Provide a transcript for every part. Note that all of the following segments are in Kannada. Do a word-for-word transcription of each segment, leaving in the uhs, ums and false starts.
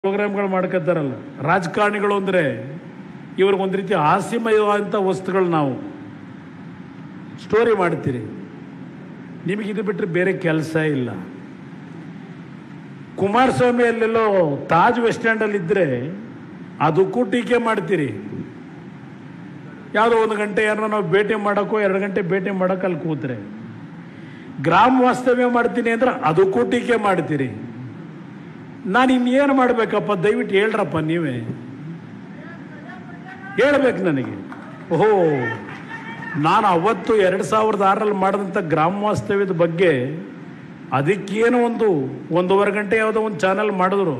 ಪ್ರೋಗ್ರಾಮ್ಗಳು ಮಾಡ್ಕೊತಾರಲ್ಲ ರಾಜಕಾರಣಿಗಳು ಅಂದರೆ ಇವ್ರಿಗೊಂದು ರೀತಿ ಹಾಸ್ಯಮಯವಾದಂಥ ವಸ್ತುಗಳು. ನಾವು ಸ್ಟೋರಿ ಮಾಡ್ತೀರಿ, ನಿಮಗಿದು ಬಿಟ್ಟರೆ ಬೇರೆ ಕೆಲಸ ಇಲ್ಲ. ಕುಮಾರಸ್ವಾಮಿ ಅಲ್ಲೆಲ್ಲೋ ತಾಜ್ ವೆಸ್ಟ್ ಸ್ಟ್ಯಾಂಡಲ್ಲಿದ್ದರೆ ಅದಕ್ಕೂ ಟೀಕೆ ಮಾಡ್ತೀರಿ. ಯಾವುದೋ ಒಂದು ಗಂಟೆ ಯಾರನ್ನ ನಾವು ಭೇಟಿ ಮಾಡೋಕ್ಕೋ ಎರಡು ಗಂಟೆ ಭೇಟಿ ಮಾಡೋಕೆ ಅಲ್ಲಿ ಕೂತ್ರೆ, ಗ್ರಾಮ ವಾಸ್ತವ್ಯ ಮಾಡ್ತೀನಿ ಅಂದ್ರೆ ಅದಕ್ಕೂ ಟೀಕೆ ಮಾಡ್ತೀರಿ. ನಾನು ಇನ್ನೇನು ಮಾಡಬೇಕಪ್ಪ? ದಯವಿಟ್ಟು ಹೇಳ್ರಪ್ಪ, ನೀವೇ ಹೇಳ್ಬೇಕು ನನಗೆ. ಓಹೋ, ನಾನು ಅವತ್ತು ಎರಡು ಸಾವಿರದ ಆರರಲ್ಲಿ ಮಾಡಿದಂಥ ಗ್ರಾಮ ವಾಸ್ತವ್ಯದ ಬಗ್ಗೆ ಅದಕ್ಕೇನು ಒಂದು ಒಂದೂವರೆ ಗಂಟೆ ಯಾವುದೋ ಒಂದು ಚಾನಲ್ ಮಾಡಿದ್ರು.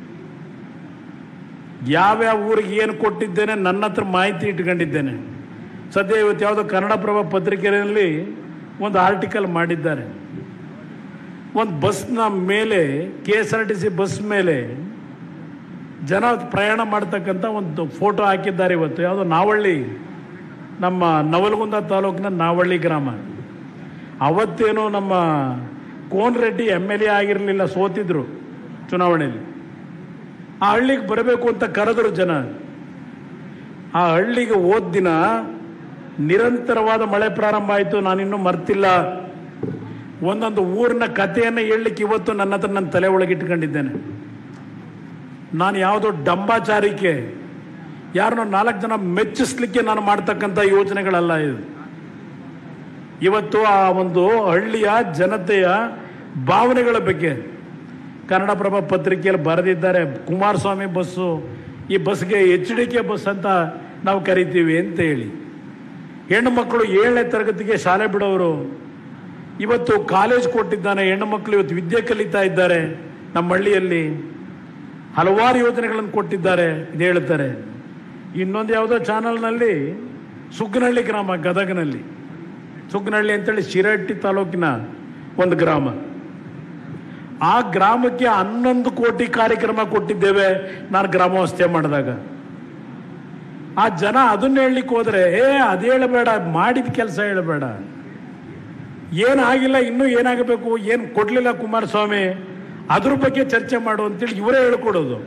ಯಾವ್ಯಾವ ಊರಿಗೆ ಏನು ಕೊಟ್ಟಿದ್ದೇನೆ ನನ್ನ ಹತ್ರ ಮಾಹಿತಿ ಇಟ್ಕೊಂಡಿದ್ದೇನೆ. ಸದ್ಯ ಇವತ್ತು ಯಾವುದೋ ಕನ್ನಡಪ್ರಭ ಪತ್ರಿಕೆಯಲ್ಲಿ ಒಂದು ಆರ್ಟಿಕಲ್ ಮಾಡಿದ್ದಾರೆ. ಒಂದು ಬಸ್ನ ಮೇಲೆ, K S R T C bus ಮೇಲೆ ಜನ ಪ್ರಯಾಣ ಮಾಡ್ತಕ್ಕಂಥ ಒಂದು ಫೋಟೋ ಹಾಕಿದ್ದಾರೆ. ಇವತ್ತು ಯಾವುದೋ ನಾವಳ್ಳಿ, ನಮ್ಮ ನವಲಗುಂದ ತಾಲೂಕಿನ ನಾವಳ್ಳಿ ಗ್ರಾಮ. ಅವತ್ತೇನೋ ನಮ್ಮ Kon Reddy M L A ಆಗಿರಲಿಲ್ಲ, ಸೋತಿದ್ರು ಚುನಾವಣೆಯಲ್ಲಿ. ಆ ಹಳ್ಳಿಗೆ ಬರಬೇಕು ಅಂತ ಕರೆದ್ರು ಜನ. ಆ ಹಳ್ಳಿಗೆ ಹೋದ ದಿನ ನಿರಂತರವಾದ ಮಳೆ ಪ್ರಾರಂಭ ಆಯಿತು. ನಾನಿನ್ನೂ ಮರ್ತಿಲ್ಲ. ಒಂದೊಂದು ಊರಿನ ಕಥೆಯನ್ನು ಹೇಳಲಿಕ್ಕೆ ಇವತ್ತು ನನ್ನ ಹತ್ರ ನನ್ನ ತಲೆ ಒಳಗೆ ಇಟ್ಕೊಂಡಿದ್ದೇನೆ. ನಾನು ಯಾವುದೋ ಡಂಬಾಚಾರಿಕೆ, ಯಾರನ್ನೋ ನಾಲ್ಕು ಜನ ಮೆಚ್ಚಿಸ್ಲಿಕ್ಕೆ ನಾನು ಮಾಡ್ತಕ್ಕಂಥ ಯೋಚನೆಗಳಲ್ಲ ಇದು. ಇವತ್ತು ಆ ಒಂದು ಹಳ್ಳಿಯ ಜನತೆಯ ಭಾವನೆಗಳ ಬಗ್ಗೆ ಕನ್ನಡಪ್ರಭ ಪತ್ರಿಕೆಯಲ್ಲಿ ಬರೆದಿದ್ದಾರೆ. ಕುಮಾರಸ್ವಾಮಿ ಬಸ್ಸು, ಈ ಬಸ್ಗೆ ಎಚ್ ಡಿ ಕೆ ಬಸ್ ಅಂತ ನಾವು ಕರಿತೀವಿ ಅಂತ ಹೇಳಿ. ಹೆಣ್ಣು ಮಕ್ಕಳು ಏಳನೇ ತರಗತಿಗೆ ಶಾಲೆ ಬಿಡೋರು ಇವತ್ತು ಕಾಲೇಜ್ ಕೊಟ್ಟಿದ್ದಾನೆ. ಹೆಣ್ಣು ಮಕ್ಕಳು ಇವತ್ತು ವಿದ್ಯೆ ಕಲಿತಾ ಇದ್ದಾರೆ. ನಮ್ಮ ಹಳ್ಳಿಯಲ್ಲಿ ಹಲವಾರು ಯೋಜನೆಗಳನ್ನು ಕೊಟ್ಟಿದ್ದಾರೆ ಇದು ಹೇಳ್ತಾರೆ. ಇನ್ನೊಂದು ಯಾವುದೋ ಚಾನಲ್ನಲ್ಲಿ ಸುಗ್ನಹಳ್ಳಿ ಗ್ರಾಮ, ಗದಗನಲ್ಲಿ ಸುಗ್ನಹಳ್ಳಿ ಅಂತೇಳಿ ಶಿರಹಟ್ಟಿ ತಾಲೂಕಿನ ಒಂದು ಗ್ರಾಮ. ಆ ಗ್ರಾಮಕ್ಕೆ ಹನ್ನೊಂದು ಕೋಟಿ ಕಾರ್ಯಕ್ರಮ ಕೊಟ್ಟಿದ್ದೇವೆ ನಾನು ಗ್ರಾಮವಾಸ್ತವ್ಯ ಮಾಡಿದಾಗ. ಆ ಜನ ಅದನ್ನ ಹೇಳಲಿಕ್ಕೆ ಹೋದರೆ, ಏ ಅದು ಹೇಳಬೇಡ, ಮಾಡಿದ ಕೆಲಸ ಹೇಳಬೇಡ, ಏನಾಗಿಲ್ಲ, ಇನ್ನೂ ಏನಾಗಬೇಕು, ಏನು ಕೊಡಲಿಲ್ಲ ಕುಮಾರಸ್ವಾಮಿ, ಅದ್ರ ಬಗ್ಗೆ ಚರ್ಚೆ ಮಾಡು ಅಂತೇಳಿ ಇವರೇ ಹೇಳ್ಕೊಡೋದು.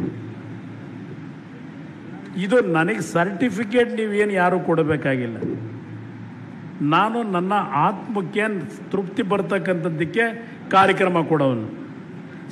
ಇದು ನನಗೆ ಸರ್ಟಿಫಿಕೇಟ್ ನೀವೇನು ಯಾರು ಕೊಡಬೇಕಾಗಿಲ್ಲ. ನಾನು ನನ್ನ ಆತ್ಮಕ್ಕೆ ತೃಪ್ತಿ ಬರ್ತಕ್ಕಂಥದ್ದಕ್ಕೆ ಕಾರ್ಯಕ್ರಮ ಕೊಡೋನು.